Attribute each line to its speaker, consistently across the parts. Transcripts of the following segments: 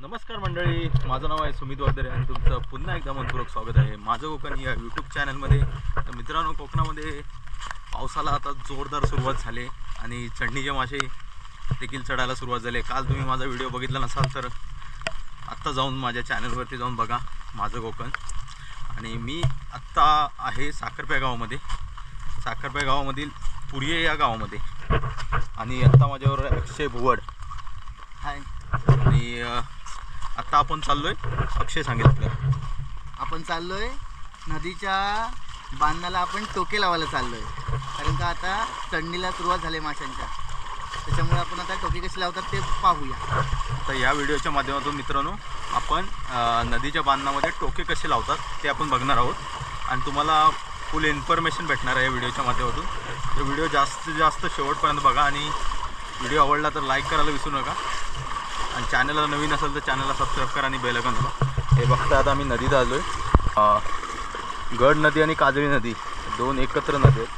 Speaker 1: नमस्कार मंडळी, माझं नाव आहे सुमित वागदरे आणि तुमचं पुन्हा एकदा मनपूर्वक स्वागत आहे माझं कोकण या यूट्यूब चॅनलमध्ये. तर मित्रांनो, कोकणामध्ये पावसाला आता जोरदार सुरुवात झाली आणि चढणीचे मासे देखील चढायला सुरुवात झाली. काल तुम्ही माझा व्हिडिओ बघितला नसाल तर आत्ता जाऊन माझ्या चॅनलवरती जाऊन बघा माझं कोकण. आणि मी आत्ता आहे साखरप्या गावामध्ये, साखरप्या गावामधील पुरिये या गावामध्ये. आणि आत्ता माझ्यावर अक्षय भुवड
Speaker 2: हाय.
Speaker 1: आणि आता आपण चाललोय, अक्षय सांगेल आपल्याला.
Speaker 2: आपण चाललोय नदीच्या बांधाला, आपण टोके लावायला चाललोय. कारण का आता चढणीला सुरुवात झाली माशांच्या, त्याच्यामुळे आपण आता टोके कसे लावतात ते पाहूया.
Speaker 1: तर या व्हिडिओच्या माध्यमातून मित्रांनो आपण नदीच्या बांधामध्ये टोके कसे लावतात ते आपण बघणार आहोत आणि तुम्हाला फुल इन्फॉर्मेशन भेटणार आहे या व्हिडिओच्या माध्यमातून. तर व्हिडिओ जास्तीत जास्त शेवटपर्यंत बघा आणि व्हिडिओ आवडला तर लाईक करायला विसरू नका. आणि चॅनलला नवीन असेल तर चॅनलला सबस्क्राईब करा आणि बेल आयकॉन दाबा. हे बघता आता आम्ही नदीत आलो आहे. गड नदी आणि काजळी नदी दोन एकत्र नदी आहेत.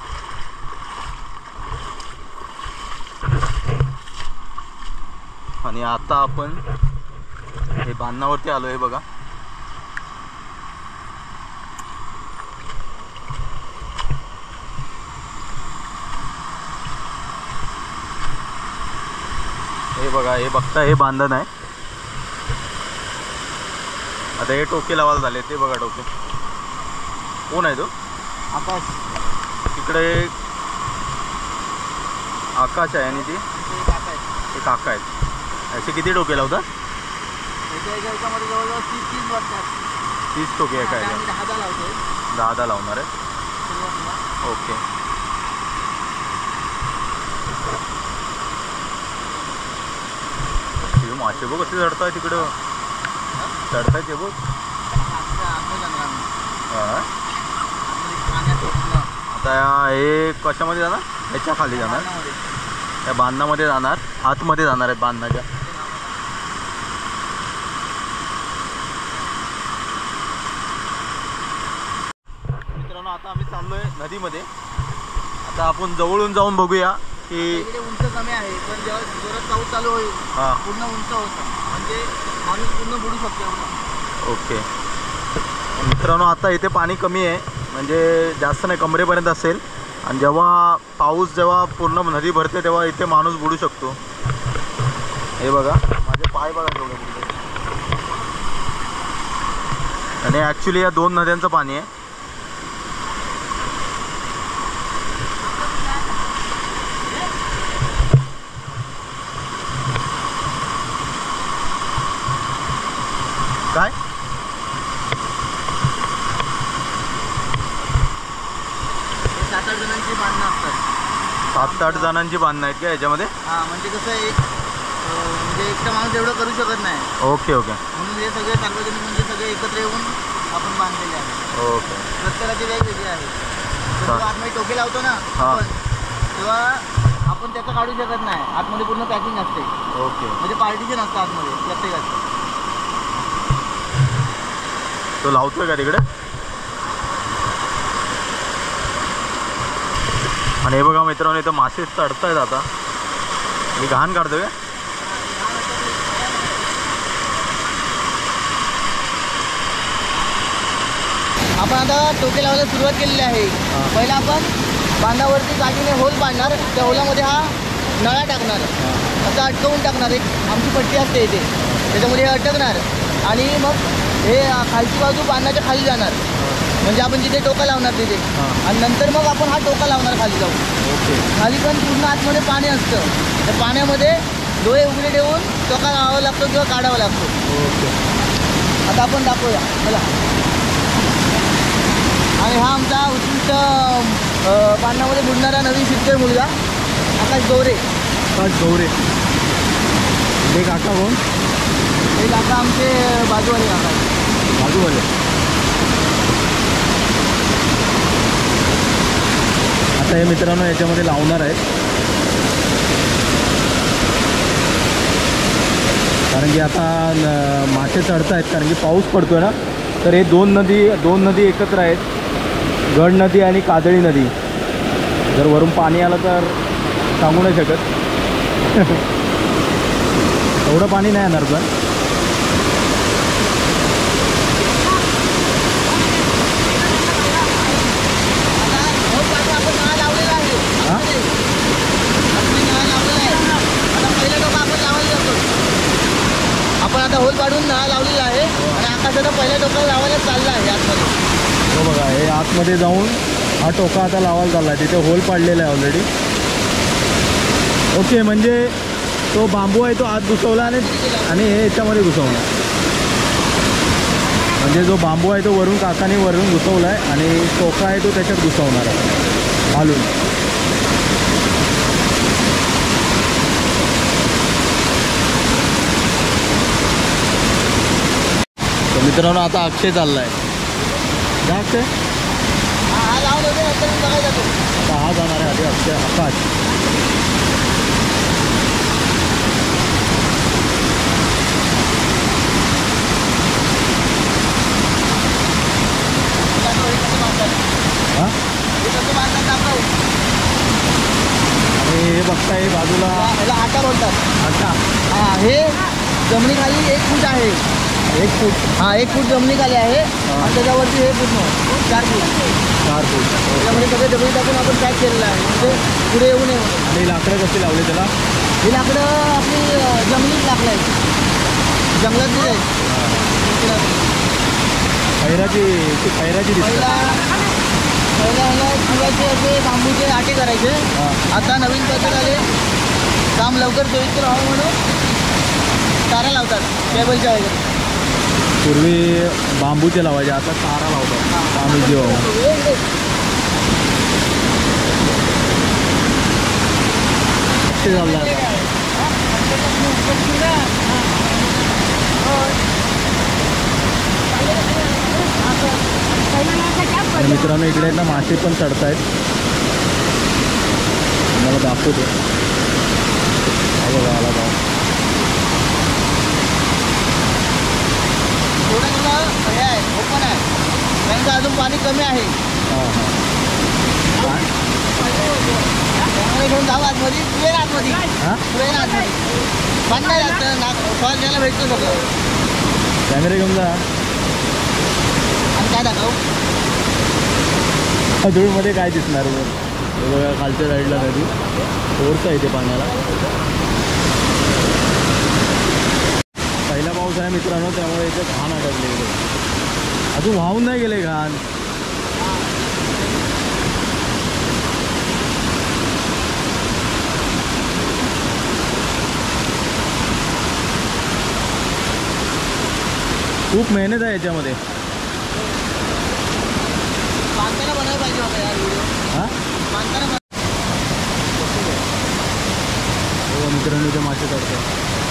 Speaker 1: आणि आता आपण हे बांधावरती आलो आहे बघा. हे बघा, हे बघता हे बांधण आहे. आता हे टोके लावायला झाले, ते बघा टोके. कोण आहे तो?
Speaker 2: आकाश.
Speaker 1: तिकडे आकाश आहे आणि ते काका आहेत. असे किती टोके लावतात?
Speaker 2: याच्यामध्ये जवळजवळ 30 वाजतात.
Speaker 1: 30 टोके आहे काय?
Speaker 2: 10 लावतोय.
Speaker 1: 10 लावणार आहे. ओके. मासे बघ कसे चढताय तिकडं, चढताय ते बघ. आता हे कशामध्ये जाणार? ह्याच्या खाली जाणार, या बांधामध्ये जाणार, आतमध्ये जाणार आहे बांधाच्या. मित्रांनो, आता आम्ही चाललोय नदीमध्ये. आता आपण जवळून जाऊन बघूया की
Speaker 2: उंच कमी आहे, पण जेव्हा जोरात पाऊस चालू होईल पूर्ण उंच होतं, म्हणजे माणूस पूर्ण बुडू शकतो.
Speaker 1: ओके मित्रांनो, आता इथे पाणी कमी आहे, म्हणजे जास्त नाही, कमरेपर्यंत असेल. आणि जेव्हा पूर्ण नदी भरते तेव्हा इथे माणूस बुडू शकतो. हे बघा माझे पाय बघा तेवढे बुडले. आणि ॲक्च्युली या दोन नद्यांचं पाणी आहे. काय
Speaker 2: 7-8 जणांची बांधणं असतात.
Speaker 1: 7-8 जणांची बांधणं आहेत का याच्यामध्ये?
Speaker 2: हां, म्हणजे कसं आहे, म्हणजे एकटा माणूस एवढं करू शकत नाही.
Speaker 1: Okay okay.
Speaker 2: म्हणून हे सगळे सार्वजनिक म्हणजे सगळे एकत्र येऊन आपण बांधलेले आहे.
Speaker 1: ओके.
Speaker 2: प्रत्येकाची वेगवेगळी आहे. जेव्हा आतमध्ये टोके लावतो ना आपण, तेव्हा आपण त्याचं काढू शकत नाही. आतमध्ये पूर्ण पॅकिंग असते.
Speaker 1: ओके.
Speaker 2: म्हणजे पार्टिशन असतं आतमध्ये प्रत्येकाचं.
Speaker 1: तो लावतोय का तिकडे? आणि हे बघा मित्रांनो, इथं मासे चढतायत. आता मी घाण काढतोय का?
Speaker 2: आपण आता टोके लावायला सुरुवात केलेली आहे. पहिला आपण बांधावरती जागेने होल पाडणार, त्या होलामध्ये हा नळा टाकणार, असं अटकवून टाकणार. एक आमची पट्टी असते इथे, त्याच्यामध्ये हे अटकणार आणि मग हे खालची बाजू बांधाच्या खाली जाणार, म्हणजे आपण जिथे टोका लावणार तिथे. आणि नंतर मग आपण हा टोका लावणार खाली जाऊन.
Speaker 1: ओके.
Speaker 2: खाली पण पूर्ण आतमध्ये पाणी असतं, त्या पाण्यामध्ये डोळे उघडे ठेवून टोका लावावा लागतो किंवा काढावा लागतो.
Speaker 1: ओके.
Speaker 2: आता आपण दाखवूया चला. आणि हा आमचा उत्कृष्ट पाण्यामध्ये बुडणारा नवीन शिकतोय मुलगा आकाश गौरे.
Speaker 1: आकाश गौरे. हे काका कोण?
Speaker 2: हे काका आमचे बाजूवाले काका.
Speaker 1: बाजूवाले. आता हे मित्रांनो याच्यामध्ये लावणार आहेत, कारण की आता मासे चढत आहेत, कारण की पाऊस पडतोय ना. तर हे दोन नदी एकत्र आहेत, गड नदी आणि काजळी नदी. जर वरून पाणी आलं तर सांगू नाही शकत. एवढं पाणी नाही येणार पण
Speaker 2: काढून नळा लावलेला आहे आणि आकाश आता पहिल्या टोकाला लावायला चालला आहे आतमध्ये.
Speaker 3: हो बघा, हे आतमध्ये जाऊन हा टोका आता लावायला चालला आहे. तिथे होल पाडलेला आहे ऑलरेडी. ओके, म्हणजे तो बांबू आहे तो आत घुसवला आणि हे याच्यामध्ये घुसवला. म्हणजे जो बांबू आहे तो वरून काकाने वरून घुसवला आहे आणि टोका आहे तो त्याच्यात घुसवणार आहे घालून. तर मित्रांनो आता अक्षय चालला आहे. जा अक्षय.
Speaker 2: हा लावून होते नंतर मी बघायला जातो.
Speaker 3: आता हा जाणार आहे आधी अक्षय. आकाश हां. आणि हे बघताय बाजूला
Speaker 2: ह्याला आटा बोलतात.
Speaker 3: आता
Speaker 2: हा हे जमिनीखाली 1 फूट आहे.
Speaker 3: 1 फूट.
Speaker 2: हा 1 फूट जमिनीखाली आहे आणि त्याच्यावरती हे पूर्ण 4 फूट.
Speaker 3: 4 फूट.
Speaker 2: त्यामुळे सगळे दगडी टाकून आपण पॅक केलेलं आहे म्हणजे पुढे येऊ नये म्हणून.
Speaker 3: आणि लाकडं कशी लावली त्याला?
Speaker 2: ही लाकडं आपली जमिनीत लागलं आहे, जंगलातली आहे.
Speaker 3: खैराची दिसते.
Speaker 2: पहिला ह्याला फुलाचे असे बांबूचे आटे करायचे. आता नवीन पद्धत आले, काम लवकर सोयीस्कर व्हावं म्हणून तारा लावतात केबलच्या वगैरे.
Speaker 3: पूर्वी बांबूचे लावायचे, आता तारा लावतात बांबूची व्हावं. ते झालं आता. आणि मित्रांनो इकडे ना मासे पण चढतायत, मला दाखवतो. बघा आला भाव.
Speaker 2: थोडं थोडं हे आहे, ओपन आहे, त्यांचं अजून पाणी कमी आहे.
Speaker 3: हां हां.
Speaker 2: त्यामुळे घेऊन जाऊ आतमध्ये, ट्रेन आतमध्ये,
Speaker 3: हां,
Speaker 2: ट्रेन आतमध्ये बंद नाही लागतं ना, फॉल घ्यायला भेटतो सगळं.
Speaker 3: कॅमेरे घेऊन जा.
Speaker 2: आणि काय दाखवू
Speaker 3: धूळमध्ये काय दिसणार मग? हे बघा खालच्या साईडला नदी ओरता येते पाण्याला. पहिला पाऊस आहे मित्रांनो, त्यामुळे इथे घाण अडकले गेले, अजून वाहून नाही गेले घाण. खूप मेहनत आहे याच्यामध्ये.
Speaker 2: बांधताना बनायला पाहिजे होता यार व्हिडिओ.
Speaker 3: हां,
Speaker 2: बांधताना
Speaker 3: हो मित्रांनो इथे मासे चढतात.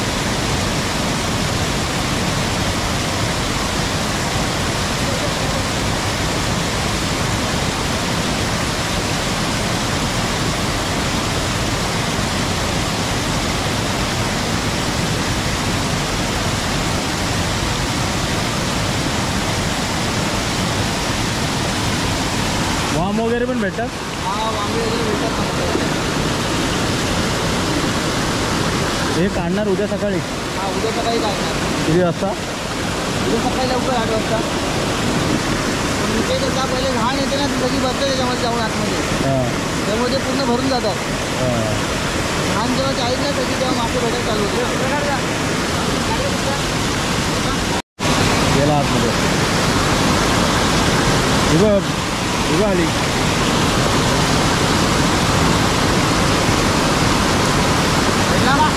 Speaker 3: वाम वगैरे पण भेटतात.
Speaker 2: हा वांगे वगैरे भेटतात ना.
Speaker 3: हे काढणार उद्या सकाळी.
Speaker 2: हा उद्या सकाळी काढणार.
Speaker 3: किती वाजता?
Speaker 2: उद्या सकाळी लवकर 8 वाजता. पण इथे कसं पहिले घाण येते ना, ती सगळी बसते त्याच्यामध्ये जाऊन आतमध्ये,
Speaker 3: हां
Speaker 2: त्यामुळे ते पूर्ण भरून जातात.
Speaker 3: हां.
Speaker 2: घाण जेव्हा चाळीत ना त्याची तेव्हा मासे भेटायला चालू होते.
Speaker 3: गेला आतमध्ये. उभं आली.
Speaker 2: भेटला ना?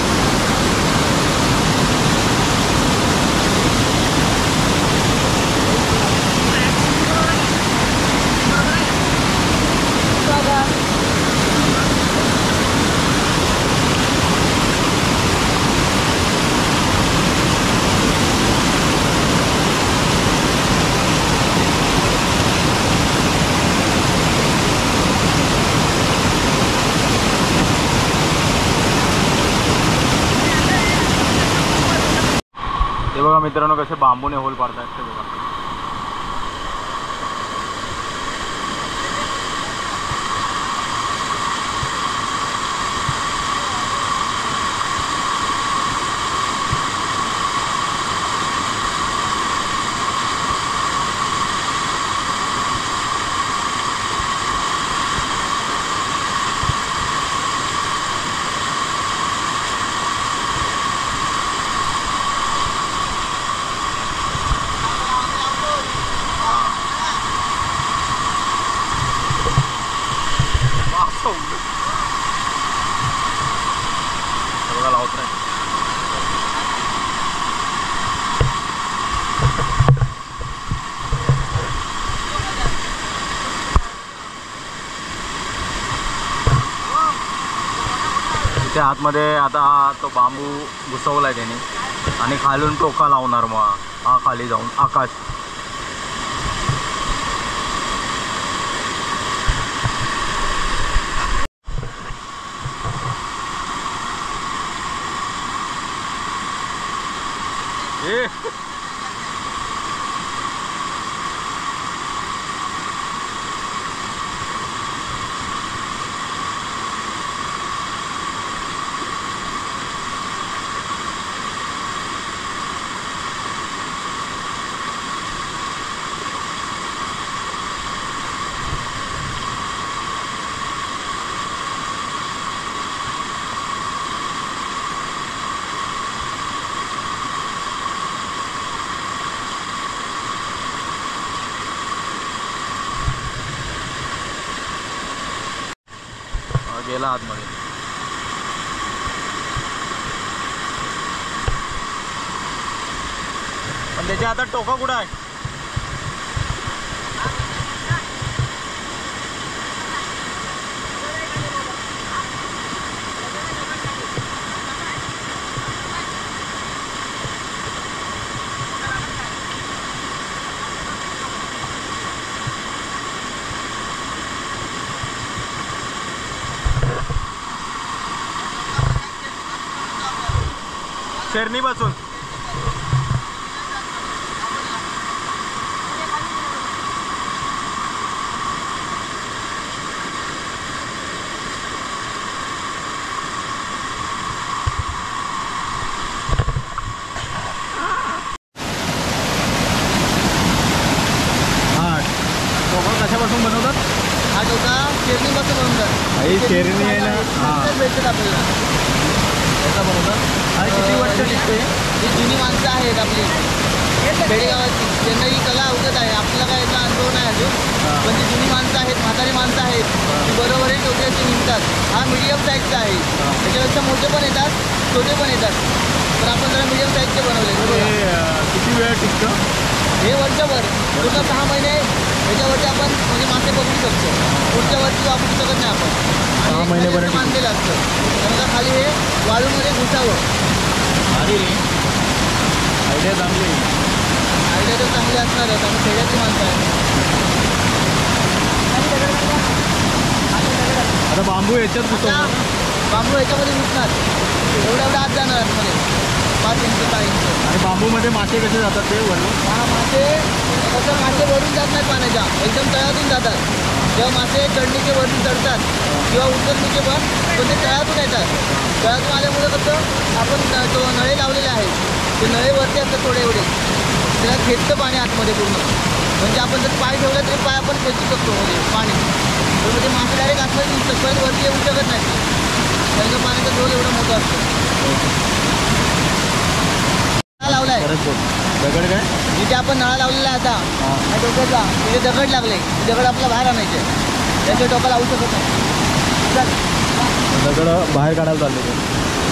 Speaker 1: हे बघा मित्रांनो कसे बांबूने होल पाडतात ते बघा.
Speaker 3: इथे आतमध्ये आता तो बांबू घुसवलाय त्याने आणि खालून टोका लावणार मग हा खाली जाऊन आकाश. ए गेला आतमध्ये. पण त्याच्या हातात टोका कुठं आहे? शेरणी बसून कशापासून बनवतात?
Speaker 2: हा टोका शेरणीपासून बनवतात.
Speaker 3: ही शेरणी आहे ना?
Speaker 2: नंतर भेटतात आपल्याला.
Speaker 3: त्याचा बनवतात. आणि किती वर्ष टिकते?
Speaker 2: ही जुनी माणसं आहेत आपली खेडेगावाची, त्यांना ही कला अवगत आहे. आपल्याला काय याचा अनुभव नाही अजून, पण जी जुनी माणसं आहेत, म्हातारी माणसं आहेत, ती बरोबरही टोक्याचे विणतात. हा मीडियम साईजचा आहे. त्याच्यापेक्षा मोठे पण येतात, छोटे पण येतात, पण आपण जरा मीडियम साईजचे बनवले.
Speaker 3: किती वेळ टिकतं?
Speaker 2: हे वर्षभर, पूर्ण 6 महिने ह्याच्यावरती आपण म्हणजे मासे पकडू शकतो. पुढच्या वरती वापरू शकत नाही आपण.
Speaker 3: 6 महिन्यापर्यंत
Speaker 2: बांधलेलं असतं. त्यानंतर खाली हे वाळूमध्ये घुसावं.
Speaker 3: अरे आयडिया चांगली.
Speaker 2: आयडिया तर चांगली असणारच, आम्ही खेड्याची माणसं आहे.
Speaker 3: आता बांबू याच्यात घुसवणार.
Speaker 2: बांबू ह्याच्यामध्ये घुसणार, एवढ्या आत जाणार आतमध्ये 5 इंच 6 इंच.
Speaker 3: आणि बांबूमध्ये मासे कसे जातात ते वरून?
Speaker 2: हा मासे कसं, मासे वरून जात नाहीत पाण्याच्या, एकदम तळ्यातून जातात. जेव्हा मासे चढणीचे वरून चढतात किंवा उतरणीचे पण ते तळ्यातून येतात. तळ्यातून आल्यामुळे कसं आपण तो नळे लावलेले आहेत, ते नळे वरती असतात थोडे एवढे, त्याला खेचतं पाणी आतमध्ये पूर्ण. म्हणजे आपण जर पाय ठेवला तरी पाय आपण खेचू शकतो म्हणजे पाणी. तर म्हणजे मासे डायरेक्ट आतमध्ये दिसतात, पण वरती येऊ शकत नाही. त्यांचं पाण्याचा झोल एवढा मोठा असतो. लावलाय
Speaker 3: दगड काय?
Speaker 2: जिथे आपण नळा लावलेला आहे आता हा डोक्याचा, तिथे दगड लागले. दगड आपला बाहेर आणायचे, त्याच्या डोका लावू शकत नाही.
Speaker 3: दगड बाहेर काढायला चालले.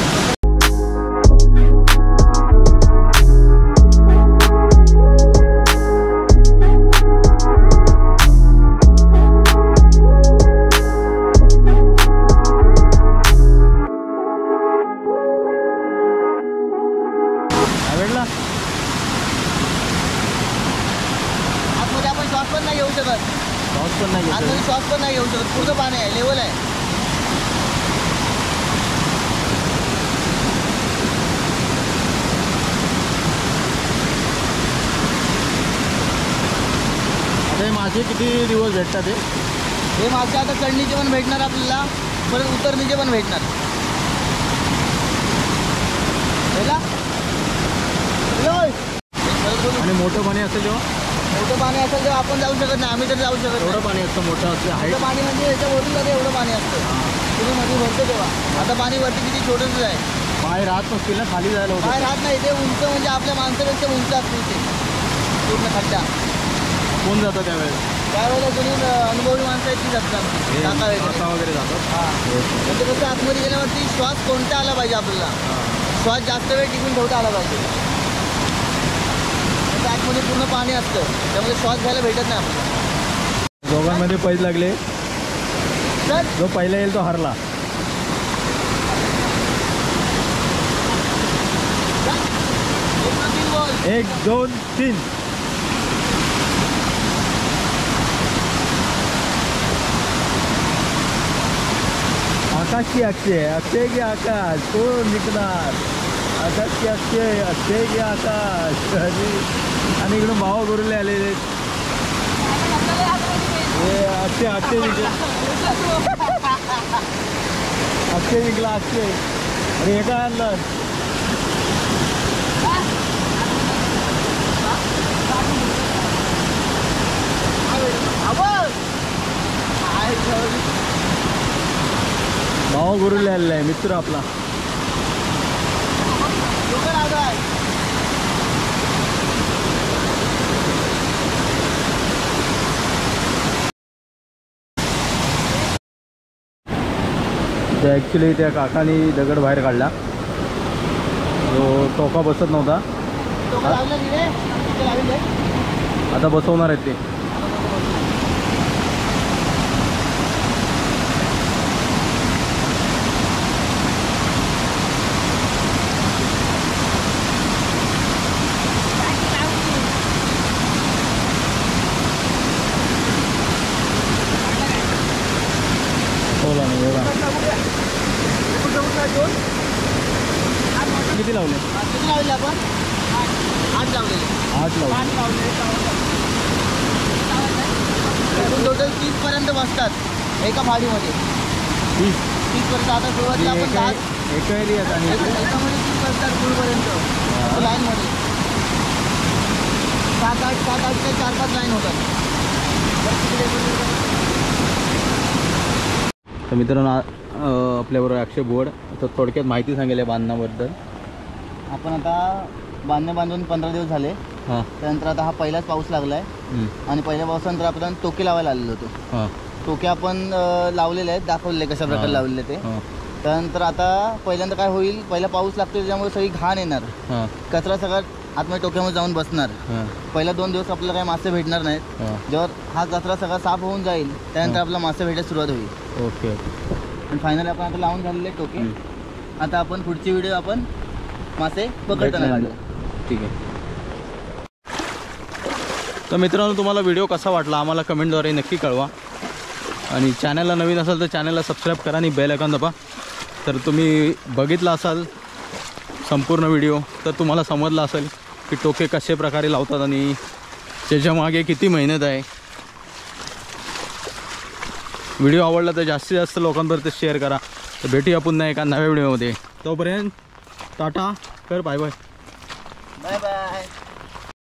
Speaker 2: आतमध्ये आपण श्वास पण नाही घेऊ शकत. आतमध्ये श्वास पण नाही घेऊ शकत, पूर्ण पाणी आहे, लेवल आहे.
Speaker 3: आता हे मासे किती दिवस भेटतात?
Speaker 2: हे मासे आता चढणीचे पण भेटणार आपल्याला, परत उतरणीचे पण भेटणार.
Speaker 3: आणि मोठं पाणी असेल जेव्हा?
Speaker 2: मोठं पाणी असेल तेव्हा आपण जाऊ शकत नाही, आम्ही तर जाऊ शकत.
Speaker 3: एवढं पाणी असतं मोठं असतं?
Speaker 2: मोठं पाणी म्हणजे याच्यावरून जाते एवढं पाणी असतं. तुम्ही मध्ये भरतो तेव्हा. आता पाणी वरती किती छोटंच आहे,
Speaker 3: पाय राहत नसतील ना खाली जायला?
Speaker 2: पाय राहत नाही, ते उंच म्हणजे आपल्या माणसापेक्षा उंच असतील ते पूर्ण खड्डा.
Speaker 3: कोण जातं त्यावेळेस?
Speaker 2: त्यावेळेला जुनी अनुभवी माणसं आहेत ती जातात, काका
Speaker 3: वगैरे जातात.
Speaker 2: म्हणजे कसं आतमध्ये गेल्यावरती श्वास कोणता आला पाहिजे आपल्याला, श्वास जास्त वेळ टिकून ठेवता आला पाहिजे. आतमध्ये पूर्ण पाणी असतं, त्यामुळे श्वास घ्यायला भेटत नाही आपल्याला.
Speaker 3: दोघांमध्ये पैज लागले,
Speaker 2: तर
Speaker 3: जो पहिला येईल तो हरला. 1 2 3. आकाश की अक्षय, अक्षय की आकाश कोण निघणार? आकाश की अक्षय, अक्षय की आकाश. आणि इकडून भावा गुरुले आलेले आहेत. हे अक्षय अक्षय जिंकला, अक्षय जिंकला अक्षय. अरे हे काय आणलं? भावा गुरुले आलेला आहे मित्र आपला. ॲक्च्युली त्या काकानी दगड बाहेर काढला, जो टोका बसत नव्हता. आता बसवणार आहेत ते. बोला नाही बघा किती लावले?
Speaker 2: किती लावले आपण? 8 लावलेले.
Speaker 3: 8 लावले.
Speaker 2: टोटल 30 पर्यंत बसतात एका फाडीमध्ये.
Speaker 3: 30
Speaker 2: पर्यंत. आता सुरुवातीला आपण 10
Speaker 3: एका एरियात आणि
Speaker 2: एकामध्ये 30 बसतात पुढपर्यंत लाईनमध्ये. 7-8 ते 4-5 लाईन होतात.
Speaker 3: तर मित्रांनो आपल्याबरोबर अक्षय बोड. तर थोडक्यात माहिती सांगेल या बांधण्याबद्दल.
Speaker 2: आपण आता बांधून 15 दिवस झाले.
Speaker 3: हां
Speaker 2: त्यानंतर आता हा पहिलाच पाऊस लागला आहे. आणि पहिल्या पावसानंतर आपण टोके लावायला आलेलो होतो.
Speaker 3: हां
Speaker 2: टोके आपण लावलेले आहेत, दाखवलेले कशा प्रकारे लावलेले ते. त्यानंतर आता पहिल्यांदा काय होईल, पहिला पाऊस लागतो त्याच्यामुळे सगळी घाण येणार,
Speaker 3: हां
Speaker 2: कचरा सगळा आतमध्ये टोक्यामध्ये जाऊन बसणार. पहिला 2 दिवस आपल्याला काही मासे भेटणार नाहीत. जेव्हा हा कचरा सगळा साफ होऊन जाईल त्यानंतर आपल्याला मासे भेटायला सुरुवात होईल.
Speaker 3: ओके.
Speaker 2: आणि फायनली आपण आता लावून झालेले टोके. आता आपण पुढची व्हिडिओ आपण मासे पकडताना काढू.
Speaker 3: ठीक आहे. तर मित्रांनो तुम्हाला व्हिडिओ कसा वाटला आम्हाला कमेंटद्वारे नक्की कळवा. आणि चॅनलला नवीन असाल तर चॅनलला सबस्क्राईब करा आणि बेल आयकॉन दाबा. तर तुम्ही बघितला असाल संपूर्ण व्हिडिओ तर तुम्हाला समजलं असेल की टोके कशा प्रकारे लावतात आणि त्याच्या मागे किती मेहनत आहे. व्हिडिओ आवडला तर जास्तीत जास्त लोकांपर्यंत शेअर करा. तर भेटूया पुन्हा एका नव्या व्हिडिओमध्ये. तोपर्यंत टाटा कर, बाय बाय.
Speaker 2: Bye bye.